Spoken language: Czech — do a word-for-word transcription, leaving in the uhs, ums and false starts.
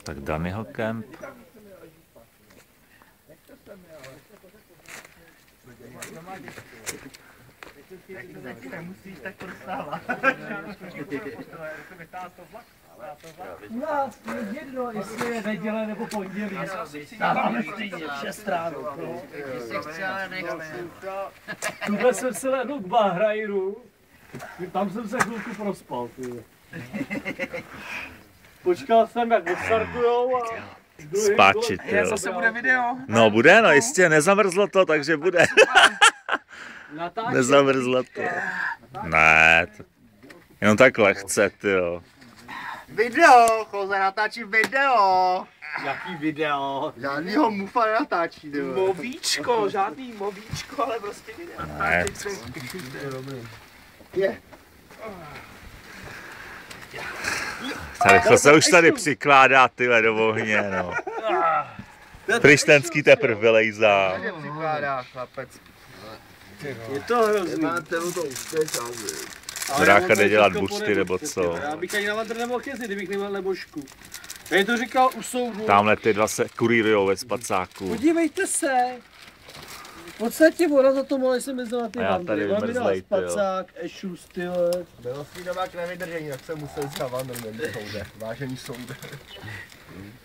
Tak Danyho kemp. Nemusíš tak dostávat. U nás je jedno, jestli je neděle nebo pondělí. Stáváme stejně v šest ráno. Tuhle jsem se lehnul k Bahrajru. Tam jsem se chvilku prospal. Počkal jsem, jak odstartujou a... Spáčit, jo. Zase bude video. No bude, no jistě, nezamrzlo to, takže bude. Nezamrzlo to. Ne, to... jenom tak lehce, tyjo. Video, Jose natáčí video. Jaký video? Žádnýho mufa nenatáčí, ty vole. Movíčko, žádný movíčko, ale prostě video. Ne. Je. Tady to se už tady přikládá, tyhle, do ohně, no. Prištenský teprv vylejzá. Takže přikládá, chlapec. Je to hrozný. Máte to úspěch, Drácha jde dělat bušty, nebo co? Já bych ani na vadr nemohl jezdit, kdybych neměl nebožku. Já to říkal u soudu. Tamhle ty dva se kurírujou ve spacáku. Podívejte se. V podstatě voda za to mohla jsem jezdila na ty A já vandry. tady Ona mi dala vymrzlej, ty jo. spacák, ešus, tyhle. Bylo svý doba k nevydržení, tak jsem musel získat vandr, soude. Vážený soude.